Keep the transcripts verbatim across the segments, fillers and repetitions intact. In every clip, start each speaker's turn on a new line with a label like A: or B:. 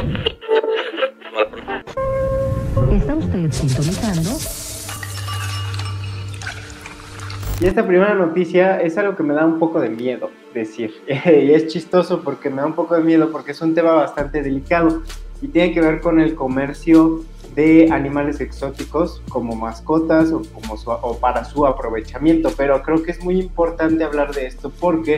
A: Está usted sintonizando.
B: Y esta primera noticia es algo que me da un poco de miedo decir. Y es chistoso porque me da un poco de miedo porque es un tema bastante delicado y tiene que ver con el comercio de animales exóticos como mascotas o, como su, o para su aprovechamiento. Pero creo que es muy importante hablar de esto porque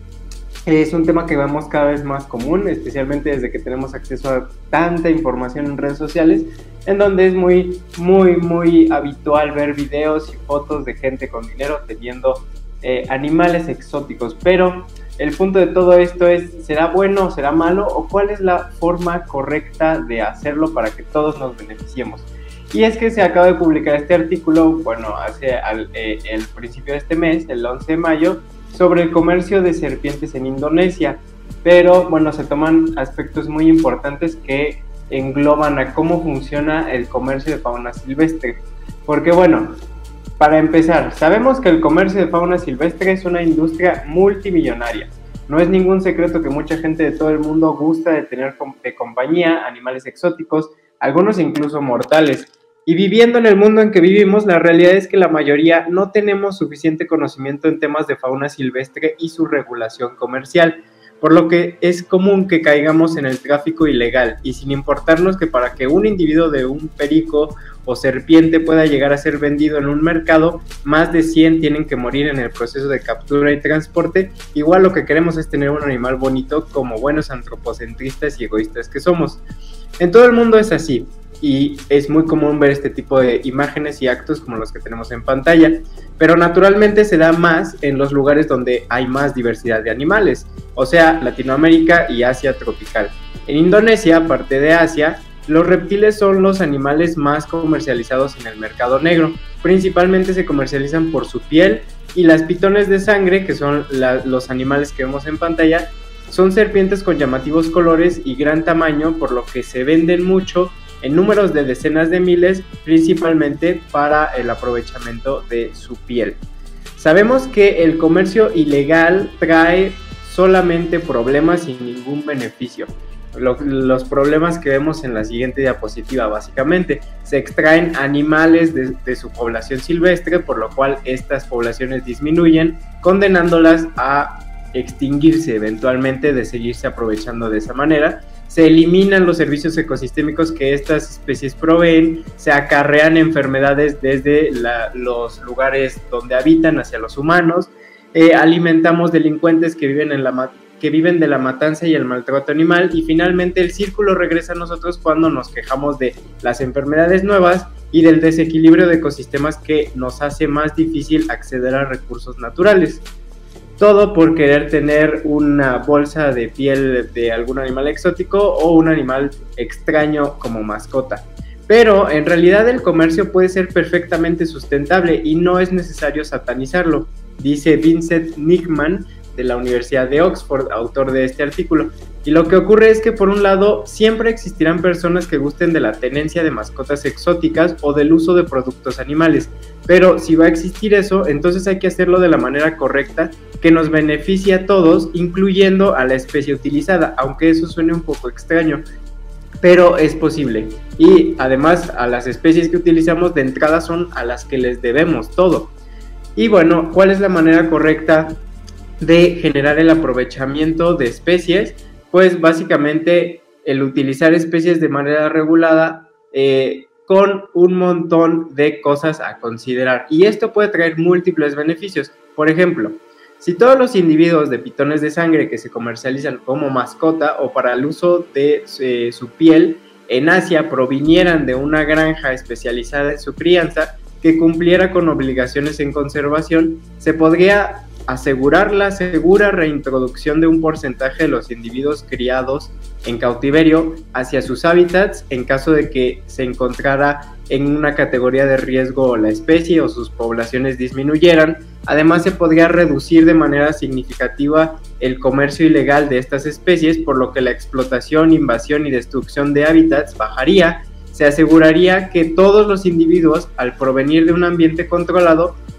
B: es un tema que vemos cada vez más común, especialmente desde que tenemos acceso a tanta información en redes sociales, en donde es muy, muy, muy habitual ver videos y fotos de gente con dinero teniendo eh, animales exóticos. Pero el punto de todo esto es, ¿será bueno o será malo? ¿O cuál es la forma correcta de hacerlo para que todos nos beneficiemos? Y es que se acaba de publicar este artículo, bueno, hace al, eh, el principio de este mes, el once de mayo, sobre el comercio de serpientes en Indonesia, pero bueno, se toman aspectos muy importantes que engloban a cómo funciona el comercio de fauna silvestre, porque bueno, para empezar, sabemos que el comercio de fauna silvestre es una industria multimillonaria. No es ningún secreto que mucha gente de todo el mundo gusta de tener de compañía animales exóticos, algunos incluso mortales. Y viviendo en el mundo en que vivimos, la realidad es que la mayoría no tenemos suficiente conocimiento en temas de fauna silvestre y su regulación comercial, por lo que es común que caigamos en el tráfico ilegal, y sin importarnos que para que un individuo de un perico o serpiente pueda llegar a ser vendido en un mercado, más de cien tienen que morir en el proceso de captura y transporte. Igual lo que queremos es tener un animal bonito como buenos antropocentristas y egoístas que somos. En todo el mundo es así, y es muy común ver este tipo de imágenes y actos como los que tenemos en pantalla, pero naturalmente se da más en los lugares donde hay más diversidad de animales, o sea, Latinoamérica y Asia tropical. En Indonesia, aparte de Asia, los reptiles son los animales más comercializados en el mercado negro. Principalmente se comercializan por su piel, y las pitones de sangre, que son la, los animales que vemos en pantalla, son serpientes con llamativos colores y gran tamaño, por lo que se venden mucho en números de decenas de miles, principalmente para el aprovechamiento de su piel. Sabemos que el comercio ilegal trae solamente problemas y ningún beneficio. Lo, los problemas que vemos en la siguiente diapositiva, básicamente, se extraen animales de, de su población silvestre, por lo cual estas poblaciones disminuyen, condenándolas a extinguirse eventualmente de seguirse aprovechando de esa manera. Se eliminan los servicios ecosistémicos que estas especies proveen, se acarrean enfermedades desde la, los lugares donde habitan hacia los humanos, eh, alimentamos delincuentes que viven, en la, que viven de la matanza y el maltrato animal, y finalmente el círculo regresa a nosotros cuando nos quejamos de las enfermedades nuevas y del desequilibrio de ecosistemas que nos hace más difícil acceder a recursos naturales. Todo por querer tener una bolsa de piel de algún animal exótico o un animal extraño como mascota. Pero en realidad el comercio puede ser perfectamente sustentable y no es necesario satanizarlo, dice Vincent Nickman de la Universidad de Oxford, autor de este artículo. Y lo que ocurre es que, por un lado, siempre existirán personas que gusten de la tenencia de mascotas exóticas o del uso de productos animales, pero si va a existir eso, entonces hay que hacerlo de la manera correcta, que nos beneficie a todos, incluyendo a la especie utilizada, aunque eso suene un poco extraño, pero es posible. Y además, a las especies que utilizamos de entrada son a las que les debemos todo. Y bueno, ¿cuál es la manera correcta de generar el aprovechamiento de especies? Pues básicamente el utilizar especies de manera regulada, eh, con un montón de cosas a considerar, y esto puede traer múltiples beneficios. Por ejemplo, si todos los individuos de pitones de sangre que se comercializan como mascota o para el uso de eh, su piel en Asia provinieran de una granja especializada en su crianza que cumpliera con obligaciones en conservación, se podría asegurar la segura reintroducción de un porcentaje de los individuos criados en cautiverio hacia sus hábitats en caso de que se encontrara en una categoría de riesgo la especie o sus poblaciones disminuyeran. Además, se podría reducir de manera significativa el comercio ilegal de estas especies, por lo que la explotación, invasión y destrucción de hábitats bajaría. Se aseguraría que todos los individuos, al provenir de un ambiente controlado,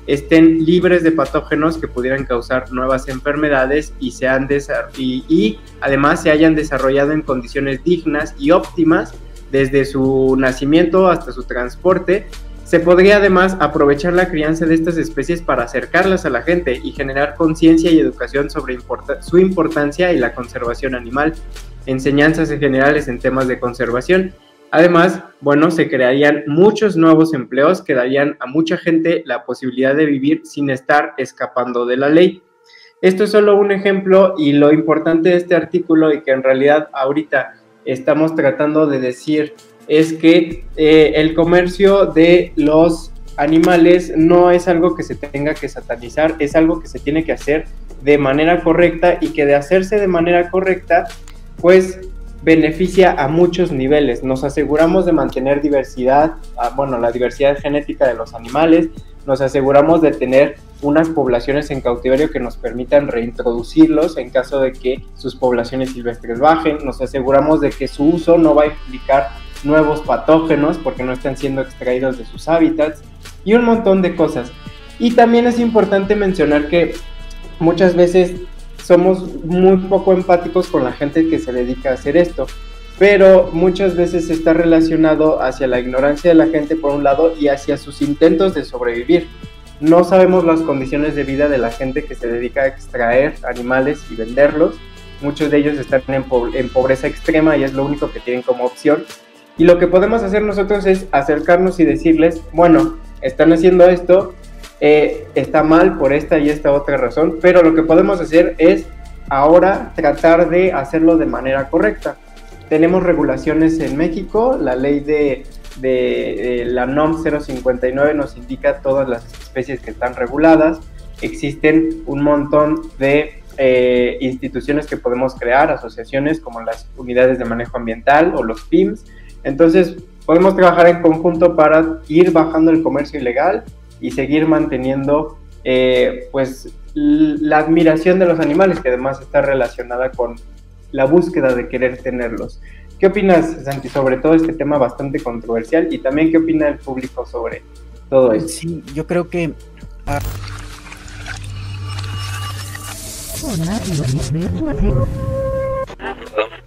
B: estén libres de patógenos que pudieran causar nuevas enfermedades y, sean y, y además se hayan desarrollado en condiciones dignas y óptimas desde su nacimiento hasta su transporte. Se podría además aprovechar la crianza de estas especies para acercarlas a la gente y generar conciencia y educación sobre import- su importancia y la conservación animal, enseñanzas generales en temas de conservación. Además, bueno, se crearían muchos nuevos empleos que darían a mucha gente la posibilidad de vivir sin estar escapando de la ley. Esto es solo un ejemplo, y lo importante de este artículo, y que en realidad ahorita estamos tratando de decir, es que eh, el comercio de los animales no es algo que se tenga que satanizar, es algo que se tiene que hacer de manera correcta, y que de hacerse de manera correcta, pues beneficia a muchos niveles. Nos aseguramos de mantener diversidad, bueno, la diversidad genética de los animales, nos aseguramos de tener unas poblaciones en cautiverio que nos permitan reintroducirlos en caso de que sus poblaciones silvestres bajen, nos aseguramos de que su uso no va a implicar nuevos patógenos porque no están siendo extraídos de sus hábitats, y un montón de cosas. Y también es importante mencionar que muchas veces somos muy poco empáticos con la gente que se dedica a hacer esto, pero muchas veces está relacionado hacia la ignorancia de la gente por un lado y hacia sus intentos de sobrevivir. No sabemos las condiciones de vida de la gente que se dedica a extraer animales y venderlos. Muchos de ellos están en, po- en pobreza extrema y es lo único que tienen como opción. Y lo que podemos hacer nosotros es acercarnos y decirles, bueno, están haciendo esto, eh, está mal por esta y esta otra razón, pero lo que podemos hacer es ahora tratar de hacerlo de manera correcta. Tenemos regulaciones en México, la ley de, de, de la N O M cero cincuenta y nueve nos indica todas las especies que están reguladas. Existen un montón de eh, instituciones que podemos crear, asociaciones como las unidades de manejo ambiental o los P I Ms. Entonces podemos trabajar en conjunto para ir bajando el comercio ilegal y seguir manteniendo eh, pues la admiración de los animales, que además está relacionada con la búsqueda de querer tenerlos. ¿Qué opinas, Santi, sobre todo este tema bastante controversial? Y también, ¿qué opina el público sobre todo esto?
A: Sí, yo creo que... Uh...